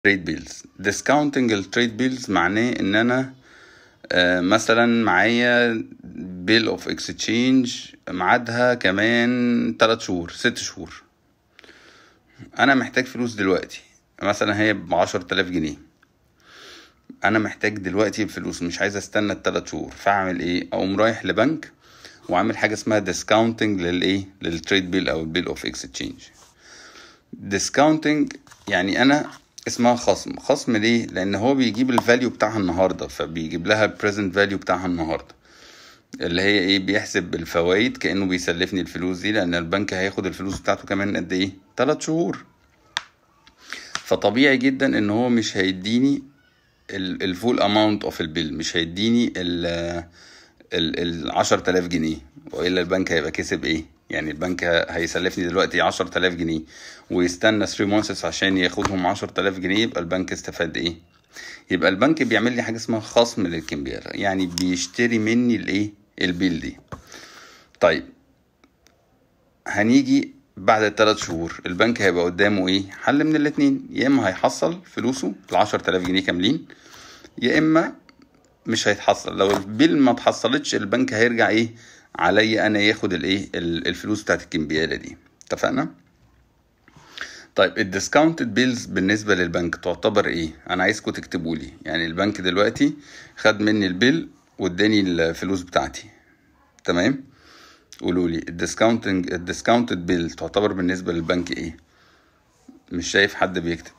تريد بيلز. ديسكاونتنج التريد بيلز معناه ان انا مثلا معايا بيل اوف اكسشينج ميعادها كمان 3 شهور 6 شهور، انا محتاج فلوس دلوقتي، مثلا هي ب10,000 جنيه، انا محتاج دلوقتي الفلوس، مش عايز استنى ال3 شهور، فاعمل ايه؟ اقوم رايح لبنك وعامل حاجه اسمها ديسكاونتنج للتريد بيل او البيل اوف اكسشينج. ديسكاونتنج يعني انا اسمها خصم ليه؟ لان هو بيجيب الفاليو بتاعها النهارده، فبيجيب لها البريزنت فاليو بتاعها النهارده، اللي هي ايه؟ بيحسب الفوائد كانه بيسلفني الفلوس دي، لان البنك هياخد الفلوس بتاعته كمان قد ايه؟ 3 شهور. فطبيعي جدا ان هو مش هيديني الفول اماونت اوف البيل، مش هيديني ال 10,000 جنيه، والا البنك هيبقى كسب ايه؟ يعني البنك هيسلفني دلوقتي 10,000 جنيه ويستنى 3 مونثس عشان ياخدهم 10,000 جنيه، يبقى البنك استفاد ايه؟ يبقى البنك بيعمل لي حاجه اسمها خصم للكمبياله، يعني بيشتري مني الايه؟ البيل دي. طيب هنيجي بعد ال3 شهور، البنك هيبقى قدامه ايه؟ حل من الاتنين، يا اما هيحصل فلوسه ال10,000 جنيه كاملين، يا اما مش هيتحصل. لو البيل ما اتحصلتش، البنك هيرجع ايه؟ عليا انا ياخد الايه؟ الفلوس بتاعت الكمبياله دي. اتفقنا؟ طيب الديسكاونتد بيلز بالنسبه للبنك تعتبر ايه؟ انا عايزكم تكتبوا لي. يعني البنك دلوقتي خد مني البيل واداني الفلوس بتاعتي، تمام؟ قولوا لي الديسكاونتد بيل تعتبر بالنسبه للبنك ايه؟ مش شايف حد بيكتب.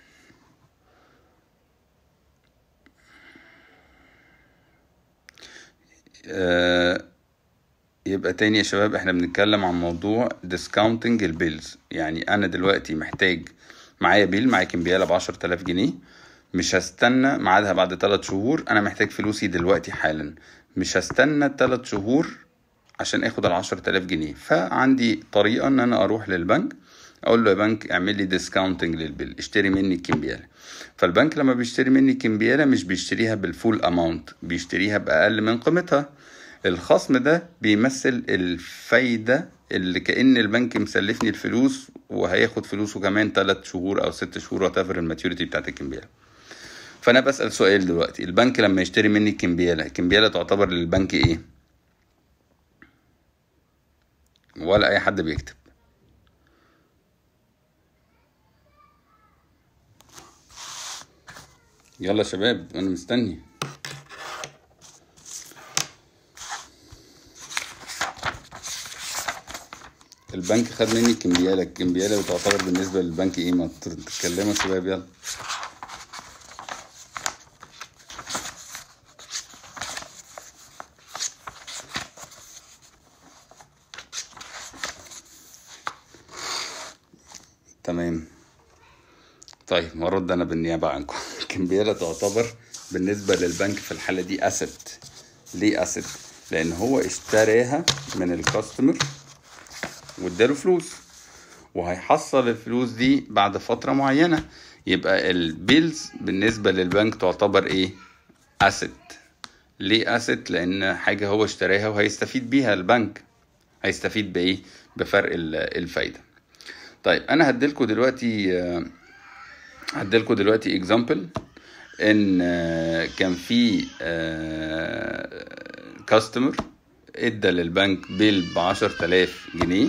يبقى تاني يا شباب، احنا بنتكلم عن موضوع discounting البيلز. يعني انا دلوقتي محتاج، معايا بيل، معايا كمبيالة ب10,000 جنيه، مش هستنى ميعادها بعد 3 شهور، انا محتاج فلوسي دلوقتي حالا، مش هستنى 3 شهور عشان اخد ال10,000 جنيه. فعندي طريقة ان انا اروح للبنك اقول له يا بنك اعمل لي ديسكاونتنج للبيل، اشتري مني الكمبيالة. فالبنك لما بيشتري مني الكمبيالة مش بيشتريها بالفول اماونت، بيشتريها باقل من قيمتها. الخصم ده بيمثل الفايدة اللي كأن البنك مسلفني الفلوس وهياخد فلوسه كمان 3 شهور او 6 شهور وتفر الماتيوريتي بتاعت الكمبيالة. فانا بسأل سؤال دلوقتي، البنك لما يشتري مني الكمبيالة تعتبر للبنك ايه؟ ولا اي حد بيكتب. يلا يا شباب انا مستني. البنك خد مني الكمبيالة بتعتبر بالنسبة للبنك ايه؟ ما تتكلموا يا شباب يلا. تمام. طيب هرد انا بالنيابة عنكم. الكمبيالة تعتبر بالنسبة للبنك في الحالة دي اسيت. ليه اسيت؟ لان هو اشتراها من الكاستمر واداله فلوس، وهيحصل الفلوس دي بعد فترة معينة. يبقى البيلز بالنسبة للبنك تعتبر ايه؟ اسيت. ليه اسيت؟ لان حاجة هو اشتراها وهيستفيد بيها البنك. هيستفيد بايه؟ بفرق الفايدة. طيب انا هديلكوا دلوقتي اكزامبل ان كان في كاستمر ادى للبنك بيل ب10,000 جنيه،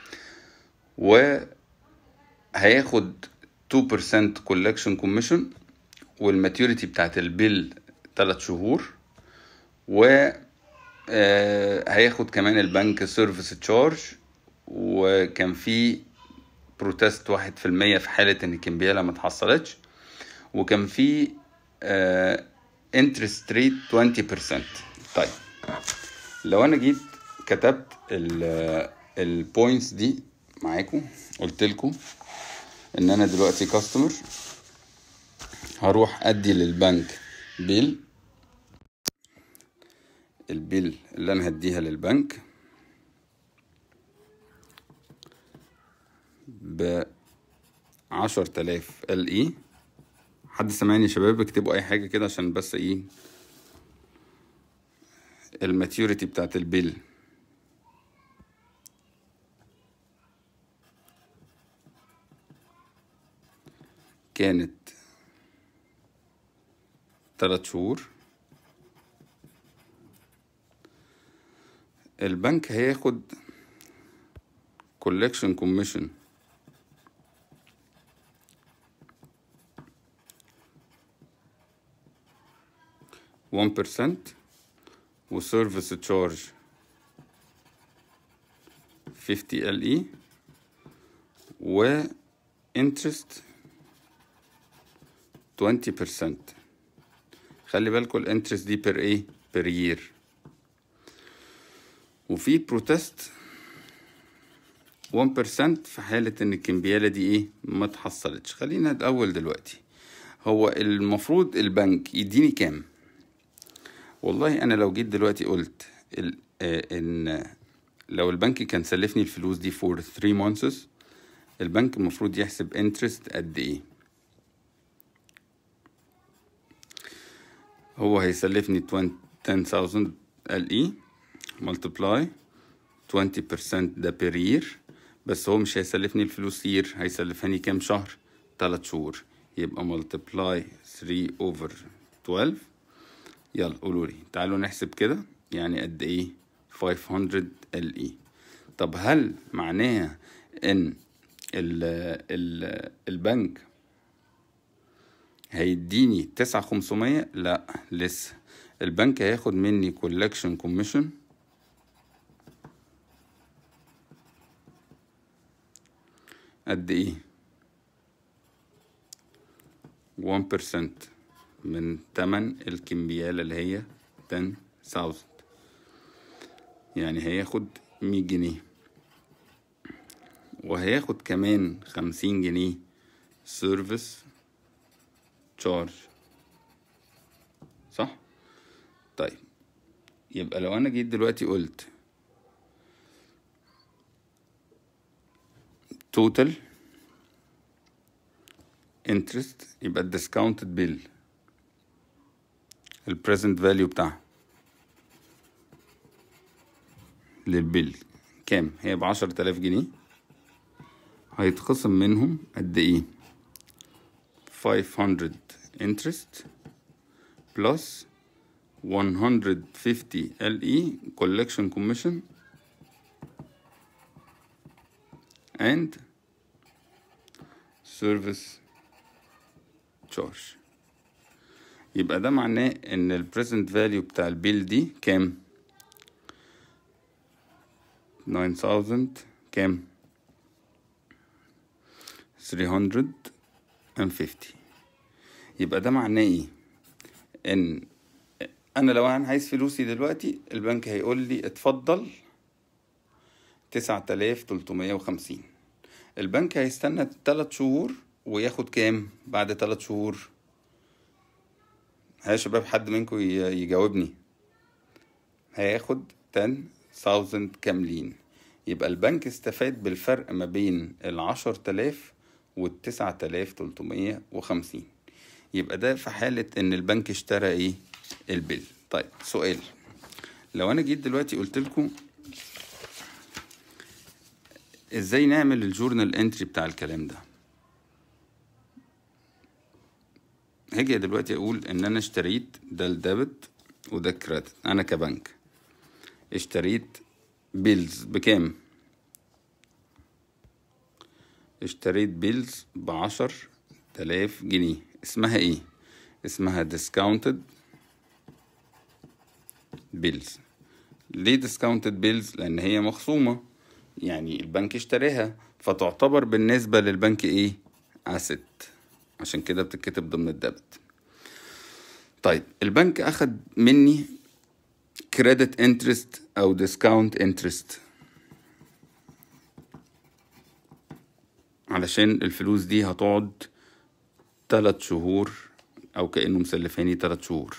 وهياخد 2% collection commission، والماتيوريتي بتاعت البيل 3 شهور، و هياخد كمان البنك سيرفيس تشارج، وكان في بروتست 1% في حالة ان الكمبيالة ما اتحصلتش، وكان في انترست ريت 20%. طيب لو انا جيت كتبت البوينتس دي معاكم، قلت لكم ان انا دلوقتي كاستمر هروح ادي للبنك البيل اللي انا هديها للبنك ب10,000 LE. حد سمعني يا شباب؟ اكتبوا اي حاجة كده عشان بس ايه الماتيوريتي بتاعت البيل. كانت 3 شهور. البنك هياخد collection commission 1% و service charge 50 LE و interest 20%. خلي بالكم الانترست دي per ايه per year. وفي بروتست 1% في حالة ان الكمبيالة دي ايه ما تحصلتش. خلينا الاول دلوقتي، هو المفروض البنك يديني كام؟ والله انا لو جيت دلوقتي قلت ان لو البنك كان سلفني الفلوس دي for 3 months، البنك المفروض يحسب انترست قد ايه؟ هو هيسلفني 10,000 LE multiply 20% ده per year، بس هو مش هيسلفني الفلوس year، هيسلفني كام شهر؟ 3 شهور. يبقى multiply 3/12. يلا قولولي، تعالوا نحسب كده يعني قد ايه 500 LE. طب هل معناها ان البنك هيديني 9,500؟ لا لسه. البنك هياخد مني collection commission قد ايه؟ 1% من تمن الكمبيالة اللي هي 10,000، يعني هياخد 100 جنيه، وهياخد كمان 50 جنيه service charge، صح؟ طيب يبقى لو انا جيت دلوقتي قلت total interest، يبقى ال discounted bill ال present value بتاعها للبيل كام؟ هي ب10,000 جنيه. هيتخصم منهم قد ايه؟ 500 interest plus 150 LE collection commission and service charge. يبقى ده معناه ان ال present value بتاع البيل دي كام؟ 9,000 كام؟ 350. يبقى ده معناه ايه؟ ان انا لو انا عايز فلوسي دلوقتي، البنك هيقول لي اتفضل 9,350. البنك هيستنى 3 شهور وياخد كام بعد 3 شهور؟ ها يا شباب، حد منكم يجاوبني. هياخد 10,000 كاملين. يبقى البنك استفاد بالفرق ما بين 10,000 و9,350. يبقى ده في حالة ان البنك اشترى ايه؟ البيل. طيب سؤال، لو انا جيت دلوقتي قلت لكم ازاي نعمل الجورنال انتري بتاع الكلام ده، هاجي دلوقتي اقول ان انا اشتريت ده الديبت وده الكريدت. انا كبنك اشتريت بيلز بكام؟ اشتريت بيلز ب10,000 جنيه. اسمها ايه؟ اسمها discounted bills. ليه discounted bills؟ لان هي مخصومة، يعني البنك اشتراها، فتعتبر بالنسبة للبنك ايه؟ asset، عشان كده بتتكتب ضمن الدبت. طيب البنك اخد مني credit interest او discount interest علشان الفلوس دي هتقعد 3 شهور، او كأنه مسلفاني 3 شهور،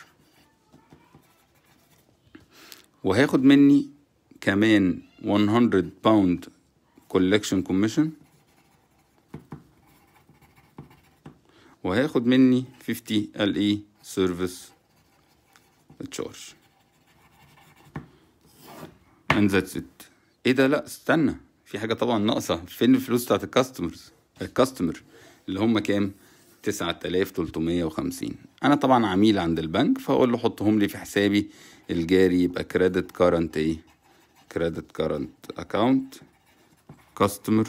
وهاخد مني كمان 100 pound collection commission، وهاخد مني 50 LE service charge and that's it. ايه ده؟ لا استنى، في حاجة طبعا ناقصة. فين الفلوس بتاعت الكاستمر اللي هم كام؟ 9350. انا طبعا عميل عند البنك، فاقول له حطهم لي في حسابي الجاري، يبقى كريدت كارنت ايه، كريدت كارنت اكاونت كاستمر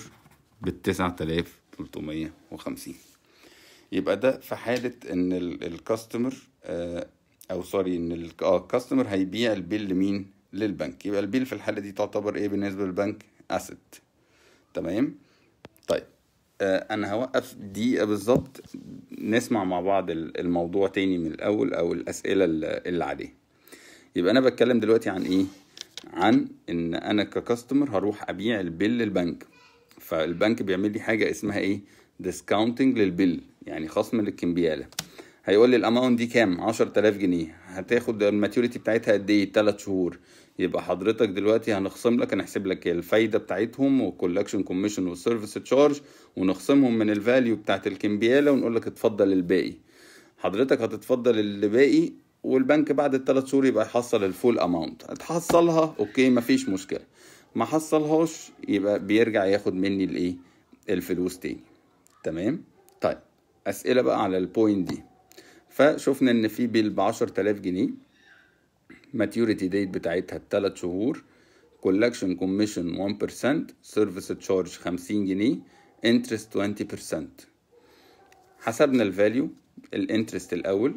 ب9350. يبقى ده في حالة ان الكاستمر او سوري ان الكاستمر هيبيع البيل لمين، للبنك. يبقى البيل في الحالة دي تعتبر ايه بالنسبة للبنك، اسيت. تمام. طيب انا هوقف دقيقة بالظبط نسمع مع بعض الموضوع تاني من الاول، او الاسئلة اللي عليه. يبقى انا بتكلم دلوقتي عن ايه، عن ان انا ككاستمر هروح ابيع البيل للبنك، فالبنك بيعمل لي حاجة اسمها ايه، ديسكاونتنج للبيل، يعني خصم للكمبيالة. هيقول لي الاماونت دي كام، 10000 جنيه، هتاخد الماتيوريتي بتاعتها قد ايه، 3 شهور. يبقى حضرتك دلوقتي هنخصم لك، هنحسب لك الفايده بتاعتهم والكولكشن كوميشن والسيرفيس تشارج، ونخصمهم من الفاليو بتاعت الكمبياله، ونقول لك اتفضل الباقي. حضرتك هتتفضل الباقي، والبنك بعد ال3 شهور يبقى يحصل الفول اماونت. هتحصلها اوكي مفيش مشكله، ما حصلهاش يبقى بيرجع ياخد مني الايه، الفلوس تاني. تمام. طيب اسئله بقى على البوينت دي. فشوفنا ان في بيل ب10000 جنيه، ماتيوريتي ديت بتاعتها 3 شهور، كولكشن كوميشن 1%، سيرفيس تشارج 50 جنيه، انترست 20%. حسبنا الفاليو، الانترست الاول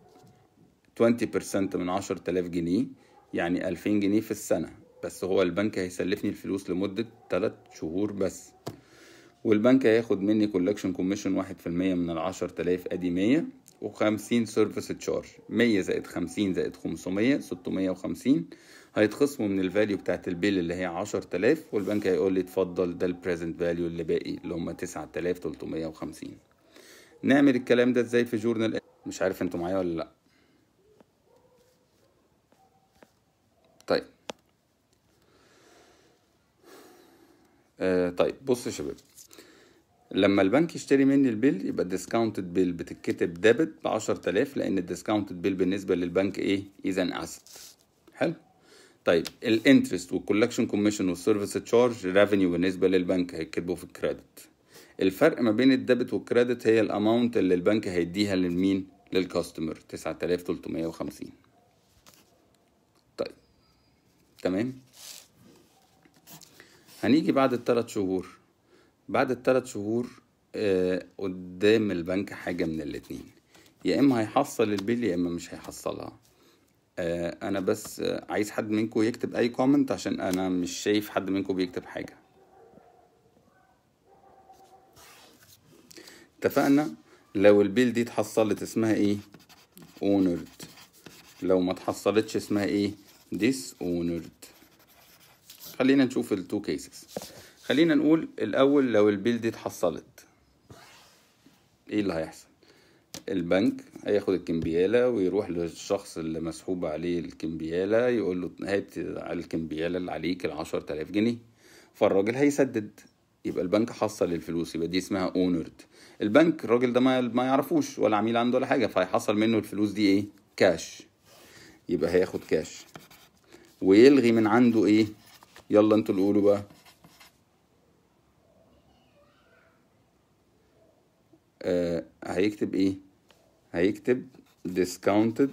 20% من 10000 جنيه يعني 2000 جنيه في السنة، بس هو البنك هيسلفني الفلوس لمدة 3 شهور بس. والبنك هياخد مني كولكشن كوميشن 1% من 10000 ادي 100، و50 سيرفيس تشارج، 100 زائد 50 زائد 500 650، هيتخصموا من الفاليو بتاعت البيل اللي هي 10000، والبنك هيقول لي اتفضل ده البريزنت فاليو اللي باقي اللي هم 9350. نعمل الكلام ده ازاي في جورنال؟ مش عارف انتوا معايا ولا لا. طيب طيب بص يا شباب، لما البنك يشتري مني البيل يبقى الديسكاونتد بيل بتتكتب ديبت ب10000، لان الديسكاونتد بيل بالنسبه للبنك ايه، اذا اسيت. حلو. طيب الانترست والكولكشن كوميشن والسيرفيس تشارج ريفينيو بالنسبه للبنك هيتكتبوا في الكريدت. الفرق ما بين الديبت والكريدت هي الاماونت اللي البنك هيديها للمين، للكاستمر، 9350. طيب تمام. هنيجي بعد ال3 شهور. بعد ال3 شهور قدام البنك حاجة من الاتنين، يا اما هيحصل البيل يا اما مش هيحصلها. انا بس عايز حد منكم يكتب اي كومنت، عشان انا مش شايف حد منكم بيكتب حاجة. اتفقنا لو البيل دي اتحصلت اسمها ايه، اونرد. لو ما اتحصلتش اسمها ايه، ديس اونرد. خلينا نشوف التو كيسز. خلينا نقول الاول لو البيل دي اتحصلت ايه اللي هيحصل. البنك هياخد الكمبيالة ويروح للشخص اللي مسحوب عليه الكمبيالة، يقول له هات على الكمبيالة اللي عليك 10000 جنيه، فالراجل هيسدد. يبقى البنك حصل الفلوس، يبقى دي اسمها اونرد. البنك الراجل ده ما يعرفوش ولا عميل عنده ولا حاجة، فهيحصل منه الفلوس دي ايه، كاش. يبقى هياخد كاش ويلغي من عنده ايه، يلا انتوا اللي قولوا بقى. هيكتب ايه، هيكتب discounted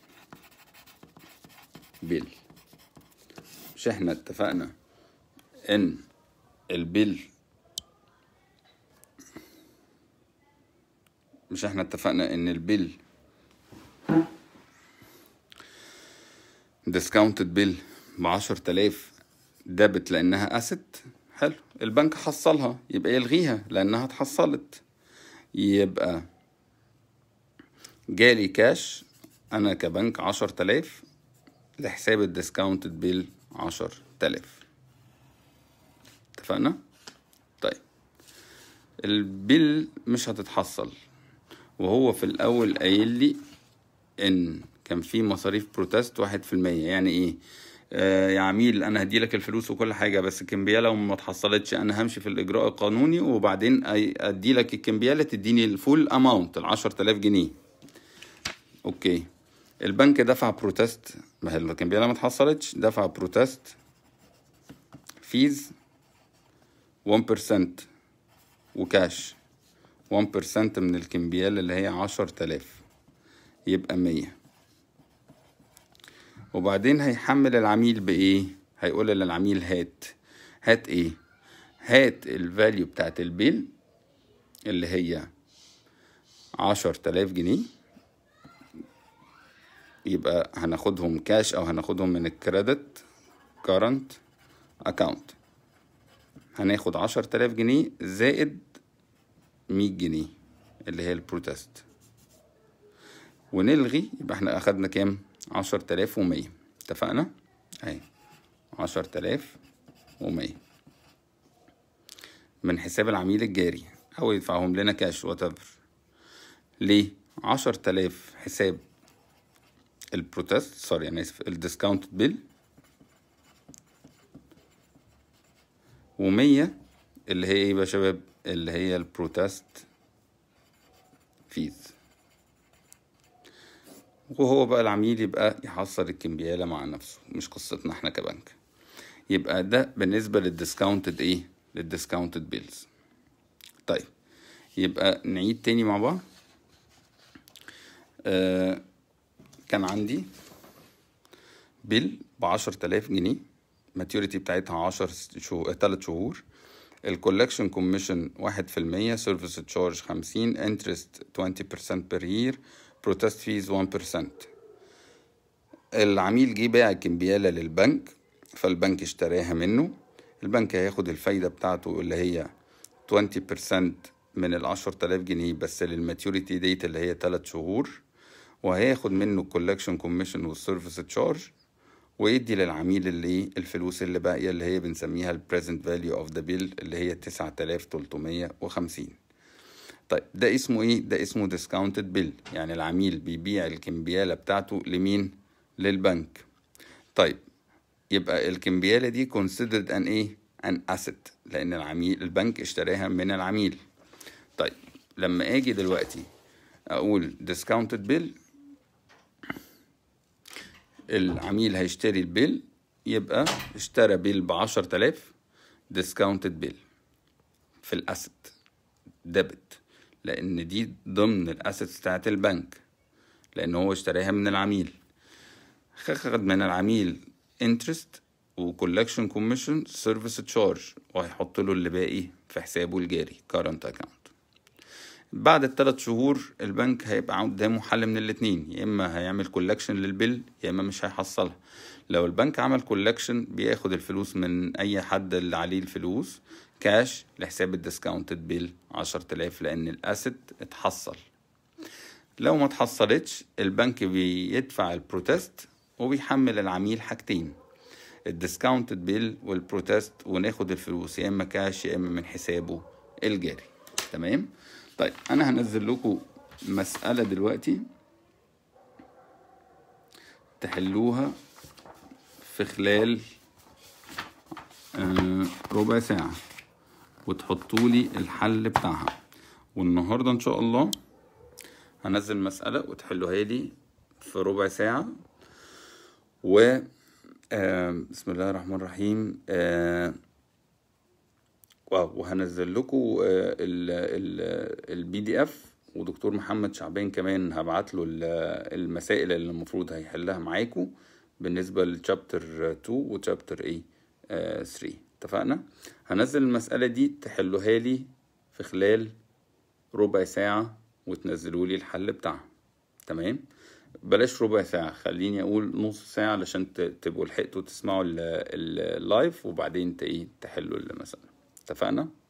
bill. مش احنا اتفقنا ان البيل، مش احنا اتفقنا ان البيل discounted bill ب10000 دابت لانها اسيت. حلو. البنك حصلها يبقى يلغيها لانها اتحصلت، يبقى جالي كاش انا كبنك 10000 لحساب الديسكاونتد بيل 10000. اتفقنا؟ طيب البيل مش هتتحصل، وهو في الاول قايل لي ان كان في مصاريف بروتست 1%. يعني ايه؟ يا عميل انا هديلك الفلوس وكل حاجة، بس الكمبيالة وما اتحصلتش انا همشي في الاجراء القانوني، وبعدين اديلك الكمبيالة تديني الفول اماونت 10000 جنيه. اوكي. البنك دفع بروتست، ما هي الكمبيالة ما اتحصلتش، دفع بروتست فيز 1% وكاش، 1% من الكمبيال اللي هي 10,000 يبقى 100. وبعدين هيحمل العميل بإيه؟ هيقول للعميل هات إيه؟ هات الفاليو بتاعت البيل اللي هي 10,000 جنيه، يبقى هناخدهم كاش أو هناخدهم من الكريدت كارنت أكاونت. هناخد 10,000 جنيه زائد 100 جنيه اللي هي البروتست، ونلغي. يبقى احنا أخدنا كام؟ 10,100. اتفقنا؟ اهي 10,100 من حساب العميل الجاري أو يدفعهم لنا كاش whatever. ليه؟ 10,000 حساب البروتست، أنا آسف، الديسكاونت بيل، و100 اللي هي ايه بقى يا شباب؟ اللي هي البروتست فيز. وهو بقى العميل يبقى يحصل الكمبيالة مع نفسه، مش قصتنا احنا كبنك. يبقى ده بالنسبة للديسكاونتد ايه؟ للديسكاونتد بيلز. طيب يبقى نعيد تاني مع بعض. كان عندي بيل ب10,000 جنيه، ماتيوريتي بتاعتها 3 شهور. الكولكشن كوميشن 1%، سيرفيس تشارج 50، انترست 20% per year، بروتست فيز 1%. العميل جه باع الكمبيالة للبنك، فالبنك اشتراها منه. البنك هياخد الفايدة بتاعته اللي هي 20% من 10,000 جنيه بس للماتيوريتي ديت اللي هي 3 شهور، وهياخد منه الكولكشن كوميشن والسيرفيس تشارج، ويدي للعميل اللي الفلوس اللي باقية اللي هي بنسميها البريزنت فاليو اوف ذا بيل اللي هي 9,350. طيب ده اسمه ايه؟ ده اسمه ديسكاونتد بيل. يعني العميل بيبيع الكمبيالة بتاعته لمين؟ للبنك. طيب يبقى الكمبيالة دي considered an ايه؟ an asset، لان البنك اشتراها من العميل. طيب لما اجي دلوقتي اقول discounted bill، العميل هيشتري البيل، يبقى اشترى بيل ب10,000 discounted bill في الاسيت ديبت، لان دي ضمن الاسيتس بتاعت البنك، لان هو اشتراها من العميل. خد من العميل interest وكولكشن كوميشن سيرفيس تشارج، وهيحط له اللي باقي في حسابه الجاري current account. بعد ال3 شهور البنك هيبقى قدامه حل من الاتنين، يا اما هيعمل كولكشن للبيل يا اما مش هيحصلها. لو البنك عمل كولكشن بياخد الفلوس من اي حد اللي عليه الفلوس كاش لحساب الديسكاونتد بيل 10,000 لان الاسيت اتحصل. لو ما اتحصلتش البنك بيدفع البروتست وبيحمل العميل حاجتين، الديسكاونتد بيل والبروتست، وناخد الفلوس يا اما كاش يا اما من حسابه الجاري. تمام؟ طيب انا هنزل لكم مسألة دلوقتي تحلوها في خلال ربع ساعة وتحطوا لي الحل بتاعها. والنهاردة ان شاء الله هنزل مسألة وتحلوها لي في ربع ساعة. و بسم الله الرحمن الرحيم. وهنزل لكم الPDF، ودكتور محمد شعبان كمان هبعت له المسائل اللي المفروض هيحلها معاكم بالنسبة للشابتر 2 وشابتر 3. اتفقنا؟ هنزل المسألة دي تحلوها لي في خلال ربع ساعة وتنزلوا لي الحل بتاعها. تمام؟ بلاش ربع ساعة، خليني اقول نص ساعة علشان تبقوا لحقتوا تسمعوا اللايف وبعدين تحلوا المسألة. اتفقنا؟